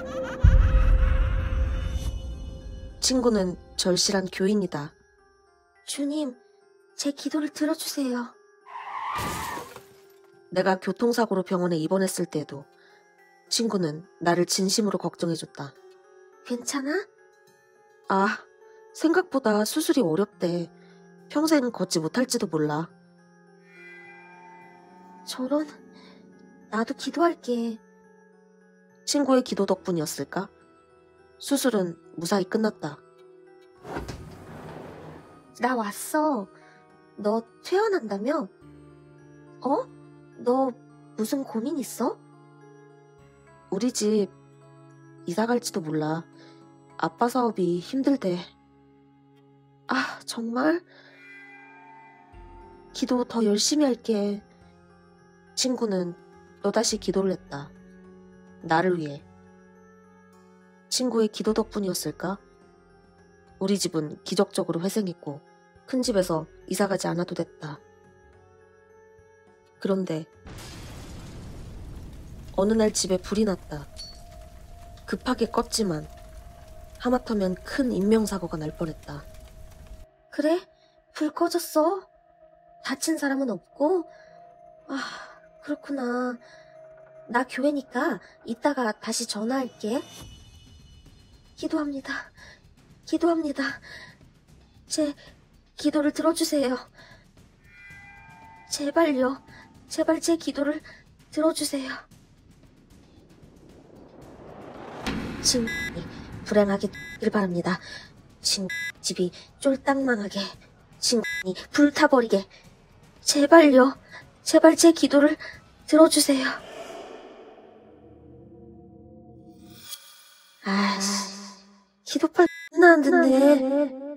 친구는 절실한 교인이다. 주님, 제 기도를 들어주세요. 내가 교통사고로 병원에 입원했을 때도 친구는 나를 진심으로 걱정해줬다. 괜찮아? 아, 생각보다 수술이 어렵대. 평생 걷지 못할지도 몰라. 저런, 나도 기도할게. 친구의 기도 덕분이었을까? 수술은 무사히 끝났다. 나 왔어. 너 퇴원한다며? 너 무슨 고민 있어? 우리 집 이사 갈지도 몰라. 아빠 사업이 힘들대. 아, 정말? 기도 더 열심히 할게. 친구는 또다시 기도를 했다. 나를 위해. 친구의 기도 덕분이었을까? 우리 집은 기적적으로 회생했고 큰 집에서 이사 가지 않아도 됐다. 그런데 어느 날 집에 불이 났다. 급하게 껐지만 하마터면 큰 인명사고가 날 뻔했다. 그래? 불 꺼졌어? 다친 사람은 없고? 아, 그렇구나. 나 교회니까 이따가 다시 전화할게. 기도합니다. 기도합니다. 제 기도를 들어주세요. 제발요. 제발 제 기도를 들어주세요. 친구이 불행하게 길 바랍니다. 친구 집이 쫄딱 망하게. 친구이 불타버리게. 제발요. 제발 제 기도를 들어주세요. 아이씨, 기도판 안 듣네.